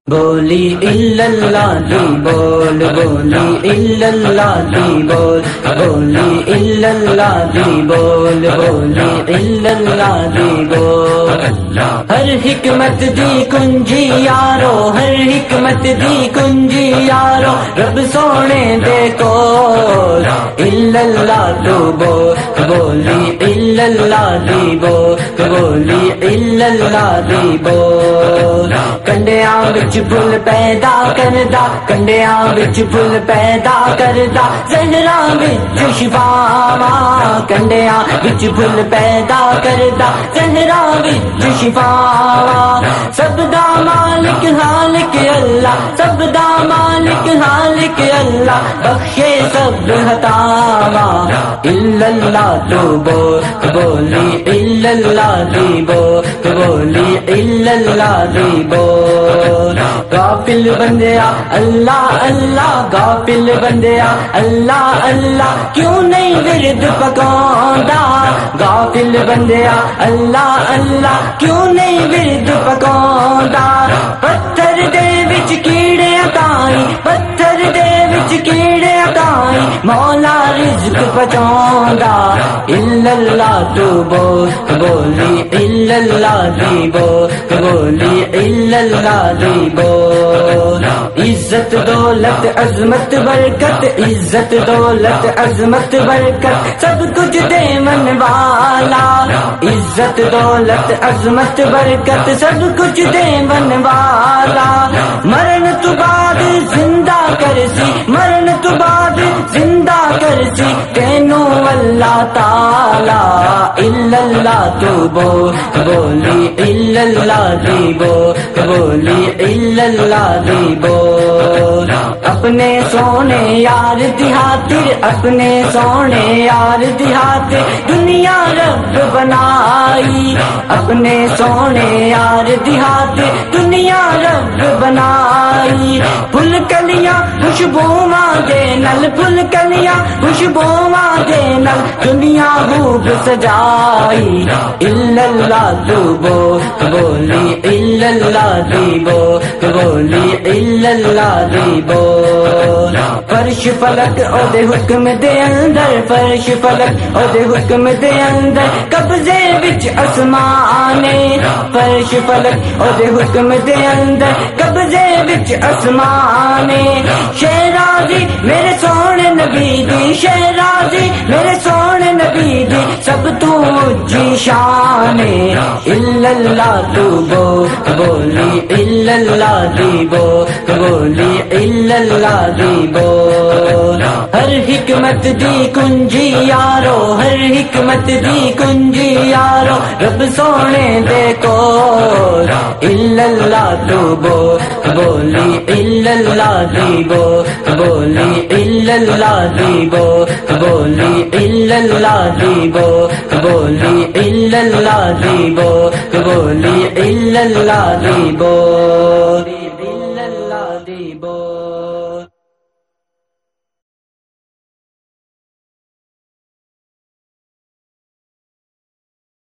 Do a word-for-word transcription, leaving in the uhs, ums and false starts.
بولی الا اللہ دی بول، بولی الا اللہ دی بول، بولی الا اللہ دی بول، بولی الا اللہ دی بول۔ ہر حکمت دی کنجی یارو، ہر حکمت دی کنجی یارو، رب سونے دے کول الا اللہ تو بول، بولی الا اللہ دی بول، بولی الا اللہ دی بول۔ کنڈیاں وچ پھل پیدا کردا، کنڈیاں وچ پھل پیدا کردا، زہراں وچ شفاواں، کنڈیاں وچ پھل پیدا کردا، زہراں وچ شفاواں۔ سب دا مالک خالق اللہ، سب دا مالک خالق اللہ، بخشے سب خطاواں الا اللہ تو بول، بولی الا اللہ دی بول، بولی الا اللہ دی بول۔ غافل بندیا اللہ اللہ، غافل بندیا اللہ اللہ، کیوں نہیں ورد پکاوندا؟ غافل بندیا اللہ اللہ، کیوں نہیں ورد پکاوندا؟ پتھر دے وچ کیڑے تائیں، پتھر دے وچ کیڑے تائیں، مولا رزق پہنچاوندا الا اللہ تو بول، بولی الا اللہ دی بول، بولی الا اللہ دی بول۔ عزت دولت عظمت برکت، عزت دولت عظمت برکت، سب کچھ دیون والا، عزت دولت عظمت برکت، سب کچھ دیون والا۔ مرن تو بعد زندہ کرسی، مرن تو بعد زندہ کرسی، تینوں اللہ تعالی الا اللہ تو بول، بولی الا اللہ دی بول، بولی الا اللہ دی بول۔ اپنے سونے یار دی خاطر، اپنے سونے یار دی خاطر دنیا رب بنائی، اپنے سونے یار دی خاطر دنیا رب بنائی۔ پھل کلیاں خوشبواں دے نال، پھل کلیاں خوشبواں دے نال، دنیا خوب سجائی الا اللہ تو بول، بولی الا اللہ دی بول، بولی الا اللہ دی بول۔ فرش فلک او دے حکم دے اندر، فرش فلک او دے حکم دے اندر، قبضے وچ اسمانے، فرش فلک او دے حکم دے اندر، قبضے وچ اسمانے۔ شہرازی میرے سونے نبی دی، شہرازی میرے سونے نبی دی، سب تو اونچی شان الا اللہ تو بول، بولی الا اللہ دی بول، بولی الا اللہ دی بول۔ ہر حکمت دی کنجی یارو، ہر حکمت دی کنجی یارو، رب سونے دے کول الا اللہ تو بول، بولی الا اللہ دی بول، بولی الا اللہ دی بول، بولی الا اللہ دی بول، بولی الا اللہ دی بول، بولی الا اللہ دی بول۔